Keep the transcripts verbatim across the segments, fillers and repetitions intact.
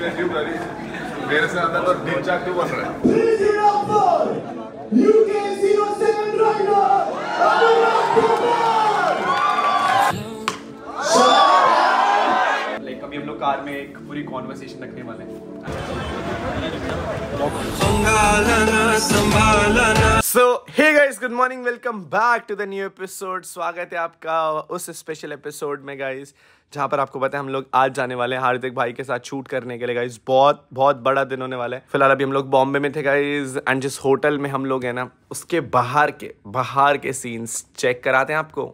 मेरे से ज्यादा तो दिन चाक तू बन रहा है। लाइक अभी हम लोग कार में एक पूरी कॉन्वर्सेशन रखने वाले हैं। So hey guys, good morning, welcome back to the new episode। स्वागत है आपका उस स्पेशल एपिसोड में गाइस, जहाँ पर आपको पता है हम लोग आज जाने वाले हैं हार्दिक भाई के साथ शूट करने के लिए गाइस। बहुत बहुत बड़ा दिन होने वाला है। फिलहाल अभी हम लोग बॉम्बे में थे गाइस, एंड जिस होटल में हम लोग हैं ना, उसके बाहर के बाहर के सीन्स चेक कराते हैं आपको।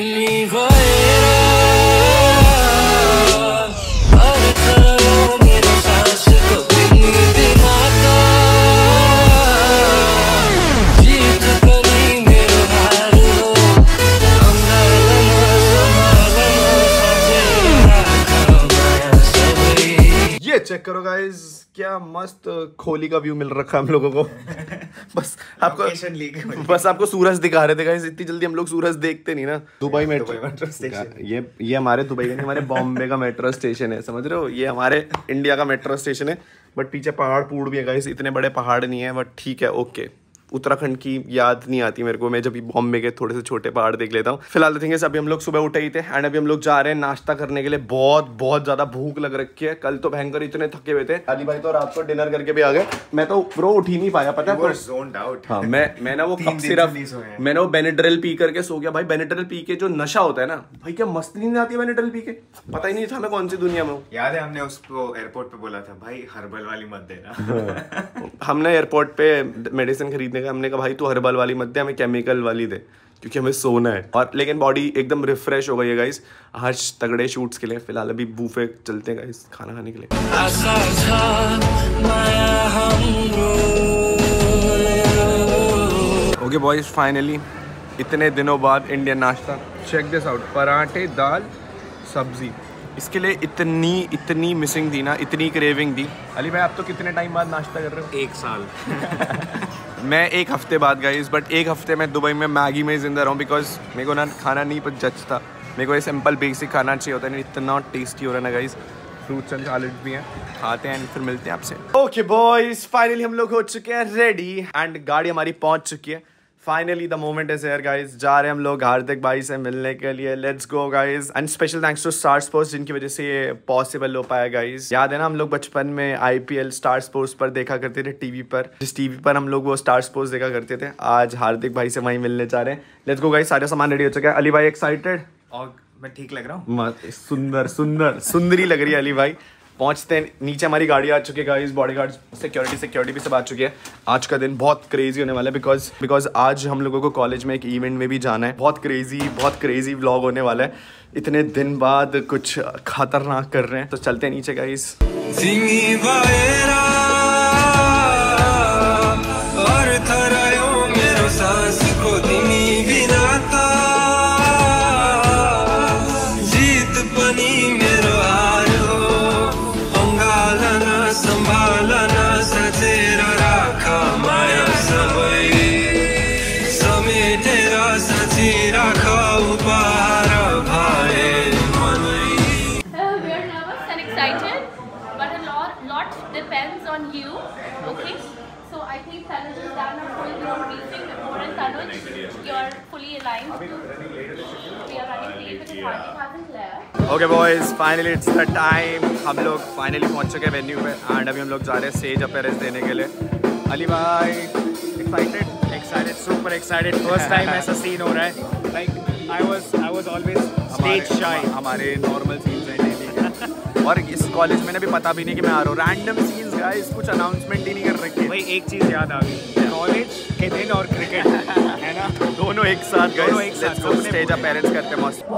चेक करो गाइस, क्या मस्त खोली का व्यू मिल रखा है हम लोगों को। बस आपको बस आपको सूरज दिखा रहे थे गाइस। इतनी जल्दी हम लोग सूरज देखते नहीं ना। दुबई मेट्रो स्टेशन, ये ये हमारे दुबई का नहीं, हमारे बॉम्बे का मेट्रो स्टेशन है, समझ रहे हो। ये हमारे इंडिया का मेट्रो स्टेशन है, बट पीछे पहाड़ पूड़ भी है गाइस। इतने बड़े पहाड़ नहीं है, बट ठीक है, ओके। उत्तराखंड की याद नहीं आती मेरे को, मैं जब बॉम्बे के थोड़े से छोटे पहाड़ देख लेता हूँ। फिलहाल देखेंगे अभी हम लोग सुबह उठे ही थे, एंड अभी हम लोग जा रहे हैं नाश्ता करने के लिए। बहुत बहुत ज्यादा भूख लग रखी है। कल तो भयंकर इतने थके हुए थे। अली भाई तो रात को डिनर करके भी आ गए। मैं तो प्रो उठ ही नहीं पाया, पता है। हाँ, मैं मैं ना वो कप सिरप, मैंने वो बेनेड्रिल पी करके सो गया भाई। बेनेड्रिल पी के जो नशा होता है ना भाई, क्या मस्त नींद आती है बेनेड्रिल पी के। पता ही नहीं था मैं कौन सी दुनिया में हूँ। याद है हमने उसको एयरपोर्ट पे बोला था, भाई हर्बल वाली मत देना। हमने एयरपोर्ट पे मेडिसिन खरीदने का, हमने कहा भाई तू हर्बल वाली मत दे, हमें केमिकल वाली दे, क्योंकि हमें सोना है। और लेकिन बॉडी एकदम रिफ्रेश हो गई है गाइस आज तगड़े शूट्स के लिए। फिलहाल अभी बूफे चलते हैं गाइस खाना खाने के लिए। ओके बॉयज, फाइनली इतने दिनों बाद इंडियन नाश्ता। चेक दिस आउट, पराठे, दाल, सब्जी। इसके लिए इतनी इतनी मिसिंग थी ना, इतनी क्रेविंग थी। अली भाई आप तो कितने टाइम बाद नाश्ता कर रहे हो? एक साल। मैं एक हफ्ते बाद गाइस, बट एक हफ्ते में दुबई में मैगी में जिंदा रहूँ, बिकॉज मेरे को ना खाना नहीं पर जचता। मेरे को ये सिंपल बेसिक खाना चाहिए होता है। इतना टेस्टी हो रहा है ना गाइस। फ्रूट्स एंड सैलेड भी हैं, खाते हैं फिर मिलते हैं आपसे। ओके बॉयज, फाइनली हम लोग हो चुके हैं रेडी, एंड गाड़ी हमारी पहुंच चुकी है। Finally the moment is here guys. जा रहे हैं हम लोग हार्दिक भाई से मिलने के लिए। Let's go guys, and special thanks to Star Sports, जिनकी वजह से ये पॉसिबल हो पाया गाइस। याद है ना हम लोग बचपन में आईपीएल स्टार स्पोर्ट्स पर देखा करते थे टीवी पर। जिस टीवी पर हम लोग वो स्टार स्पोर्ट्स देखा करते थे, आज हार्दिक भाई से वहीं मिलने जा रहे हैं। लेट्स गो गाइस, सारा सामान रेडी हो चुका है। अली भाई एक्साइटेड? और मैं ठीक लग रहा हूँ? सुंदर सुंदर सुंदरी लग रही है अली भाई। पहुंचते हैं नीचे, हमारी गाड़ी आ चुकी है गाइस। बॉडीगार्ड, सिक्योरिटी सिक्योरिटी भी सब आ चुकी है। आज का दिन बहुत क्रेजी होने वाला है, बिकॉज बिकॉज आज हम लोगों को कॉलेज में एक इवेंट में भी जाना है। बहुत क्रेजी बहुत क्रेजी व्लॉग होने वाला है। इतने दिन बाद कुछ खतरनाक कर रहे हैं, तो चलते हैं नीचे guys. Depends on you, okay? So I think Tanuj has done a full grown briefing before, and Tanuj, you're fully aligned to, we are running late because Hardik hasn't left. Okay boys, finally it's the time। हम लोग finally पहुंच चुके हैं venue पे, and अभी हम लोग जा रहे हैं स्टेज अपीयरेंस देने के लिए। अली भाई excited? Excited, super excited. First time ऐसा सीन हो रहा है। Like I was, I was always stage shy. हमारे नॉर्मल सीन्स हैं डेली, और इस कॉलेज में भी पता भी नहीं कि मैं आ रहा हूँ। रैंडम सीन्स गाइस, कुछ अनाउंसमेंट ही नहीं कर रखी। भाई एक चीज़ याद आ गई, कॉलेज के दिन और क्रिकेट, है ना, दोनों एक साथ गाइस। दोनों एक साथ स्टेज अपीयरेंस करते हैं मस्त।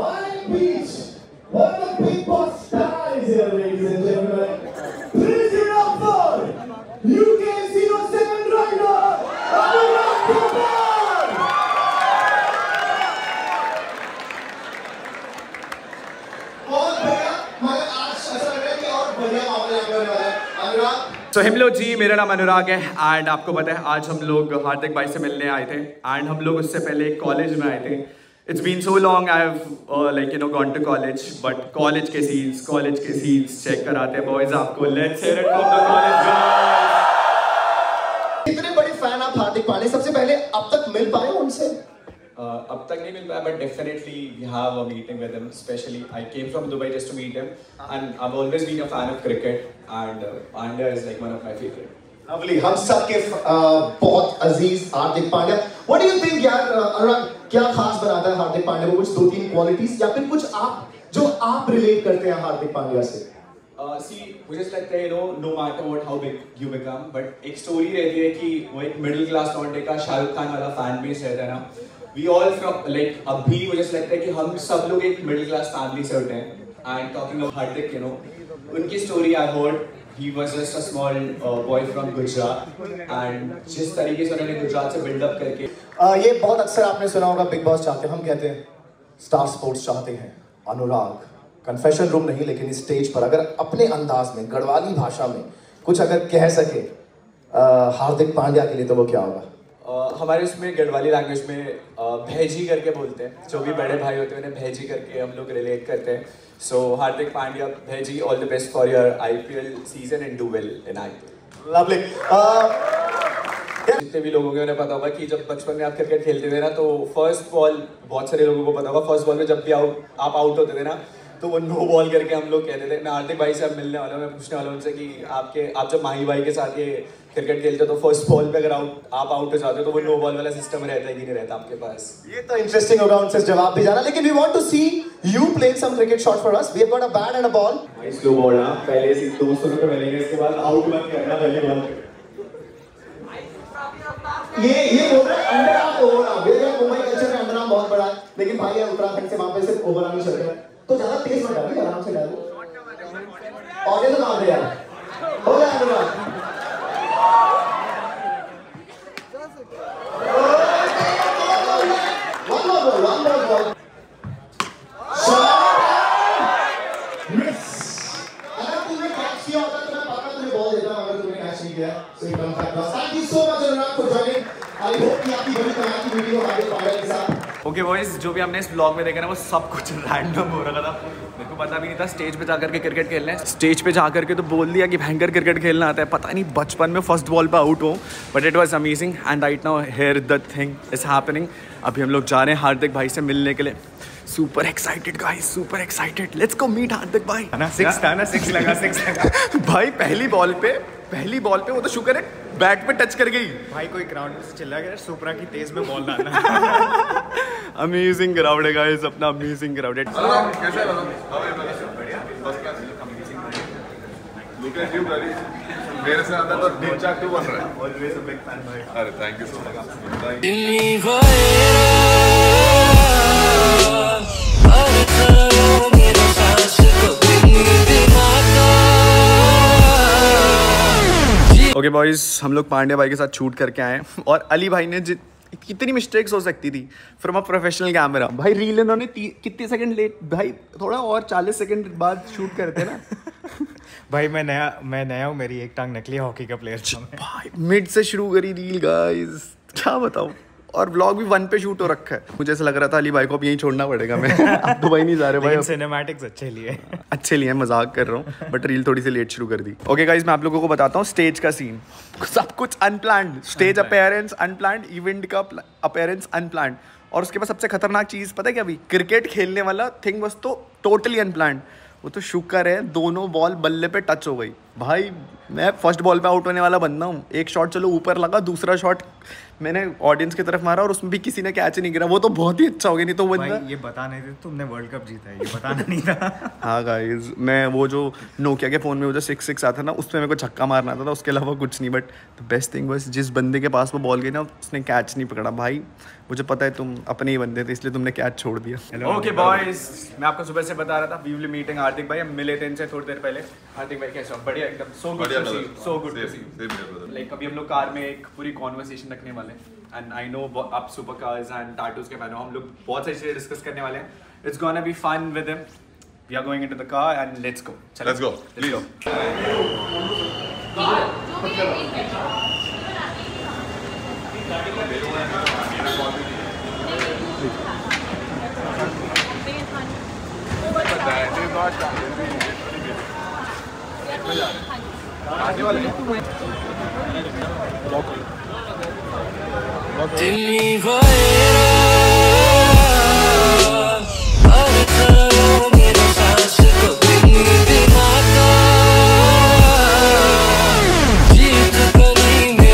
तो हिमलो जी, मेरा नाम अनुराग है, एंड आपको पता है आज हम लोग हार्दिक भाई से मिलने आए थे, एंड हम लोग उससे पहले कॉलेज में आए थे। It's been so long I've uh, like you know gone to college, but college के scenes, college के scenes check कराते हैं boys आपको. Let's hear it from the college guys. कितने बड़े फैन आप हार्दिक पांड्या? सबसे पहले अब तक मिल पाए उनसे? Uh, अब तक नहीं मिल पाया, but definitely we have a meeting with him. Especially I came from Dubai just to meet him, and I've always been a fan of cricket, and uh, Pandya is like one of my favorite. Lovely. हम सब के बहुत अजीज Hardik Pandya. What do you think यार अनुराग, क्या खास बनाता है हार्दिक पांड्या को? कुछ दो तीन क्वालिटीज या फिर कुछ आप जो आप रिलेट करते हैं हार्दिक पांड्या से? Uh, see, मुझे लगता है you know no matter what how big you become, but एक स्टोरी रहती है कि वो एक मिडिल क्लास लौंडे का शाहरुख खान वाला फैन बेस रहता है ना. We all from like अभी मुझे लगता है कि हम सब लोग एक मिडिल क्लास फैमिली से उठे हैं. And talking of Hardik, you know, उनकी story I heard. He was just a small uh, boy from Gujarat, and जिस तरीके से उन्होंने गुजरात से बिल्ड अप करके uh, ये बहुत अक्सर आपने सुना होगा बिग बॉस चाहते हैं, हम कहते हैं स्टार स्पोर्ट्स चाहते हैं. अनुराग कन्फेशन रूम नहीं, लेकिन इस स्टेज पर अगर अपने अंदाज में गढ़वाली भाषा में कुछ अगर कह सके uh, हार्दिक पांड्या के लिए तो वो क्या होगा? uh, हमारे उसमें गढ़वाली लैंग्वेज में uh, भैजी करके बोलते हैं. जो भी बड़े भाई होते हैं उन्हें भैजी करके हम लोग रिलेट करते हैं. So Hardik Pandya, Bhaiji, all the best for your I P L season and do well in I P L. Lovely. जितने भी लोगों को उन्हें पता होगा कि जब बचपन में आप क्रिकेट खेलते थे ना, तो फर्स्ट बॉल बहुत सारे लोगों को पता होगा, फर्स्ट बॉल में जब भी आउट आप आउट होते थे ना, तो वो नो बॉल करके हम लोग कहते थे. मैं हार्दिक भाई से अब मिलने वाला हूँ, मैं पूछने वाला हूँ उनसे कि आपके आप जब माही भाई के साथ ये क्रिकेट खेलते हो तो फर्स्ट बॉल पे अगर आउट आप आउट हो जाते हो तो वो नो बॉल वाला सिस्टम रहता है कि नहीं रहता आपके पास? ये तो इंटरेस्टिंग होगा उनसे जवाब भी जाना. लेकिन we want to see you playing some cricket shot for us. We have got a bat and a ball. भाई स्लो बॉल ना, पहले से दो सौ रुपए मिलेंगे, इसके बाद आउट मत करना पहले बॉल. ये ये बोल रहे हैं अंडर आर्म ओवर आर्म. ये मुंबई कल्चर में अंडर आर्म बहुत बड़ा है, लेकिन भाई यार उत्तराखंड से वहां पे सिर्फ ओवर आर्म ही चलता है, तो ज्यादा तेज मत डालो, आराम से डालो. और ये तो काम है यार. हो गया अनुराग. One more ball, one more ball. Miss. अगर तुमने कैच किया होता तो मैं पक्का तुम्हें बॉल देता, अगर तुमने कैच नहीं किया. So you come back. Thank you so much Anurag for joining. I hope कि आपकी बड़ी कमाल की वीडियो हार्दिक पांड्या के साथ. ओके बॉयज, जो भी हमने इस ब्लॉग में देखा ना वो सब कुछ रैंडम हो रहा था. मेरे को पता भी नहीं था स्टेज पे जाकर के क्रिकेट खेलना है. स्टेज पे जाकर के तो बोल दिया कि भयंकर क्रिकेट खेलना आता है. पता नहीं बचपन में फर्स्ट बॉल पे आउट हो, but it was amazing. And right now here the thing is happening. अभी हम लोग जा रहे हैं हार्दिक भाई से मिलने के लिए. Super excited guys, super excited. Let's go meet Hardik भाई. ना सिक्स था ना, सिक्स लगा, सिक्स लगा. भाई पहली बॉल पे पहली बॉल पे वो तो शुक्र है बैट पे टच कर गई. भाई कोई ग्राउंड से चिल्ला गया सुपरा की तेज में बॉल डालना. अमेजिंग क्राउड है गाइस, अपना अमेजिंग क्राउड है. अनुराग कैसा है? बढ़िया, first class. Look at you guys, मेरे से ज्यादा तो दिन चाक तू बन रहा है. ऑलवेज अ बिग फैन भाई. अरे thank you so much. Okay boys, हम लोग पांड्या भाई के साथ शूट करके आए हैं और अली भाई ने जित कितनी मिस्टेक्स हो सकती थी फ्रॉम अ प्रोफेशनल कैमरा. भाई रील इन्होंने कितने सेकंड लेट, भाई थोड़ा और चालीस सेकंड बाद शूट करते ना. भाई मैं नया मैं नया हूँ, मेरी एक टांग नकली हॉकी का प्लेयर. भाई मिड से शुरू करी रील गाइस, क्या बताऊँ. और व्लॉग भी वन पे शूट हो रखा है. मुझे ऐसा लग रहा था अली भाई को अब यहीं छोड़ना पड़ेगा. मैं अब दुबई नहीं जा रहे भाई. सिनेमैटिक्स अच्छे लिए अच्छे लिए, मजाक कर रहा हूँ, बट रील थोड़ी सी लेट शुरू कर दी. ओके गाइस, मैं आप लोगों को बताता हूँ स्टेज का सीन. सब कुछ unplanned. Stage appearance unplanned, event का अपीयरेंस अनप्लान्ड, और उसके बाद सबसे खतरनाक चीज़ पता है क्या? अभी क्रिकेट खेलने वाला थिंग बस तो टोटली अनप्लान्ड. वो तो शुक्र है दोनों बॉल बल्ले पे टच हो गई. भाई मैं फर्स्ट बॉल पे आउट होने वाला बंदा हूँ. एक शॉट चलो ऊपर लगा, दूसरा शॉट मैंने ऑडियंस की तरफ मारा और उसमें भी किसी ने कैच नहीं गिरा. वो तो बहुत ही अच्छा हो गया. नहीं तो बंदा ये बता नहीं थे तुमने वर्ल्ड कप जीता है, ये बताना नहीं था. हाँ गाइस, मैं वो जो नोकिया के फ़ोन में वो जो सिक्स सिक्स आता था ना, उसमें मेरे को छक्का मारना आता था, उसके अलावा कुछ नहीं. बट द बेस्ट थिंग बस जिस बंदे के पास वो बॉल गई ना, उसने कैच नहीं पकड़ा. भाई मुझे पता है तुम अपने ही बंदे थे, इसलिए तुमने कैच छोड़ दिया. ओके बॉयज, मैं आपको सुबह से बता रहा था वी विल मीटिंग हार्दिक भाई. हम मिले थे इनसे थोड़ी देर पहले. हार्दिक भाई कैसे हो? बढ़िया एकदम. So good to see, so good to see. Like अभी हम लोग कार में एक पूरी कॉन्वर्सेशन रखने वाले हैं. एंड आई नो आप सुपर कार्स एंड टैटूज के फैन हो. हम लोग बहुत सारी चीज़ें डिस्कस करने वाले हैं. It's gonna be fun with him. We are going into the car and let's go. Let's go, let's go. आने वाले Didn't leave her